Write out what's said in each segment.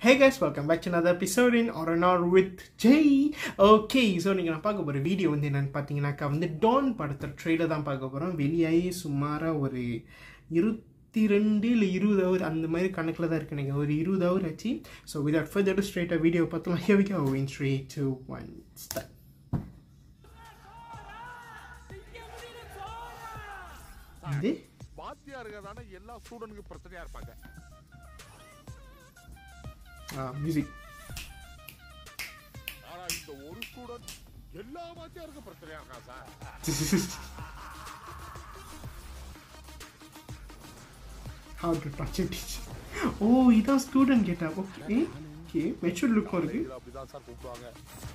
Hey guys, welcome back to another episode in Or an Hour with Jay. Okay, so நீங்கள் நான் பார்க்க போகிற video வந்து என்னென்னு பார்த்தீங்கன்னாக்கா வந்து டான் படத்தை ட்ரெய்லர் தான் பார்க்க போகிறோம். வெளியாகி சுமாராக ஒரு 22 இல்லை 20 hour அந்த மாதிரி கணக்கில் தான் இருக்கு. நீங்கள் ஒரு 20 hour ஆச்சு. So without further ado straight video பார்த்தலாம். Here we go in 3, 2, 1 start. இது பாத்தியா இருக்கதானே எல்லா ஸ்டூடண்ட்க்கு பிரச்சனையா இருப்பாங்க. music. ஆனா இந்த ஒரு ஸ்டூடண்ட் எல்லா வாத்தியாருக்கு பிரச்சனையா இருக்கா sir. How to touch it. Oh, இதான் ஸ்டூடண்ட் கேட்டா. ஓகே ஓகே மெச்சூர் லுக் இருக்கு. அப்படிதான் சார் கூப்பிடுவாங்க.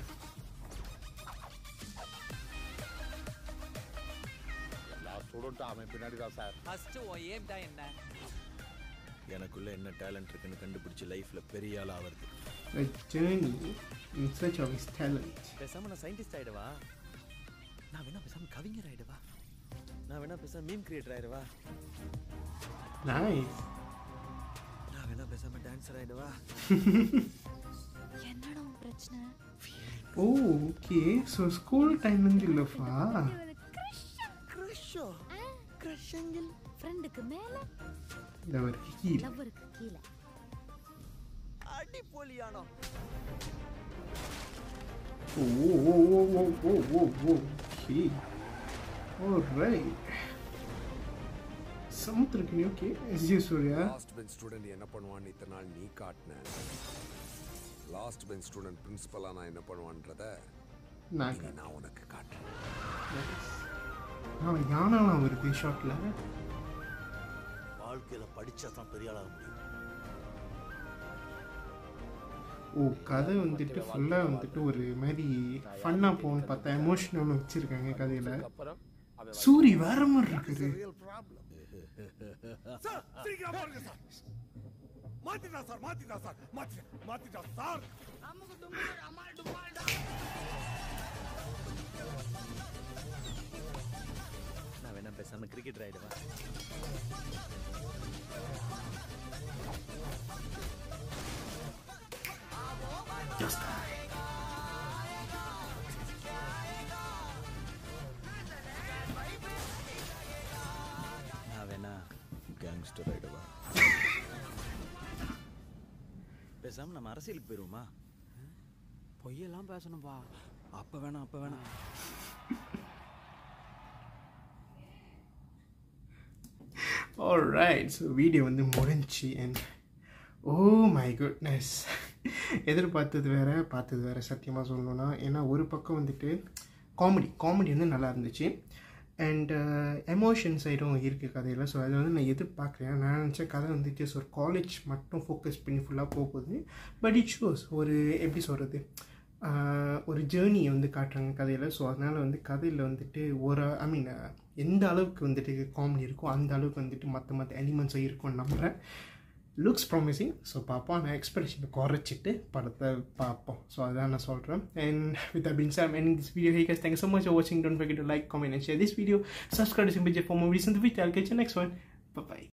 எல்லா ஸ்டூடண்ட் அவன் பின்னாடி தான் சார். ஃபர்ஸ்ட் ஓ ஏம்டா என்ன? எனக்குள்ள என்ன டேலண்ட் இருக்குன்னு கண்டுபிடிச்சு லைஃப்ல பெரிய ஆள் ஆவறது. A journey in search of his talent. பேசாம நான் சயின்டிஸ்ட் ஆயிடுவா. நான் வேணா பேசாம கவிஞர் ஆயிடுவா. நான் வேணா பேசாம மீம் கிரியேட்டர் ஆயிடுவா. Nice. நான் வேணா பேசாம டான்சர் ஆயிடுவா. என்னடா பிரச்சனை? ஓ ஓகே ஸோ ஸ்கூல் டைம்லேருந்து இல்லைப்பா. கிரஷோ கிரஷங்கில் ஃப்ரெண்டுக்கு மேல லவருக்கு கீழே. லவ்வருக்கு கீழ. அடி போலியானோ. Oh oh oh oh oh oh okay alright சமுத்திரக்கு okay SG Surya. Last bench student என்ன பண்ணுவான்னு இத்தனை நாள் நீ காட்டின. லாஸ்ட் பெஞ்ச் ஸ்டூடெண்ட் பிரின்சிபலா நான் என்ன பண்ணுவான்றத நான் உனக்கு காட்டுறேன். யானாலாம் வருது ஷார்ட்ல. வாழ்க்கையில படிச்சா தான் பெரிய ஆளாக முடியும். ஓ கதை வந்துட்டு ஃபுல்லாக வந்துட்டு ஒரு மாதிரி ஃபன்னாக போகணும்னு பார்த்தா எமோஷனல் வச்சுருக்காங்க கதையில். சூரி வேற மாதிரி இருக்குது. சார் சீக்கிரம் பாருங்க சார். மாத்திட்டா சார் மாத்திட்டா சார் மாத்திட்டா சார். நமக்கு தும்மல் அமால் டுமால்டா. நான் வேணா பேசாம கிரிக்கெட்டர் ஆயிடுவா. Just நான் வேணா கேங்ஸ்டர் ஆயிடுவா. பேசாம நம்ம அரசியலுக்கு போயிருவோமா? பொய்யெல்லாம் பேசணும்பா. அப்ப வேணாம். ஆல்ரைட் ஸோ வீடியோ வந்து முடிஞ்சி அண்ட் ஓ மை குட்னஸ் எதிர்பார்த்தது வேறு சத்தியமாக சொல்லணும்னா. ஏன்னா ஒரு பக்கம் வந்துட்டு காமெடி வந்து நல்லா இருந்துச்சு அண்ட் எமோஷன் சைடும் இருக்குது கதையில். ஸோ அதை வந்து நான் எதிர்பார்க்குறேன். நான் நினச்ச கதை வந்துட்டு ஒரு காலேஜ் மட்டும் ஃபோக்கஸ் பண்ணி ஃபுல்லாக போகுது. பட் இட் ஷோஸ் ஒரு எப்படி சொல்கிறது ஒரு ஜேர்னியை வந்து காட்டுறாங்க கதையில். ஸோ அதனால் வந்து கதையில் வந்துட்டு எந்த அளவுக்கு வந்துட்டு காமெடி இருக்கோ அந்த அளவுக்கு வந்துட்டு மற்ற எலிமெண்ட்ஸும் இருக்கும்னு நம்புகிறேன். Looks promising. ஸோ பார்ப்போம். நான் எக்ஸ்பெக்டேஷனை குறைச்சிட்டு படத்தை பார்ப்போம். ஸோ அதான் நான் சொல்கிறேன். And with that being said, I'm ending this video. Hey guys, thank you so much for watching. Don't forget to like, comment and share this video. Subscribe to Simple J for more videos in the future. I'll catch you next one. Bye bye.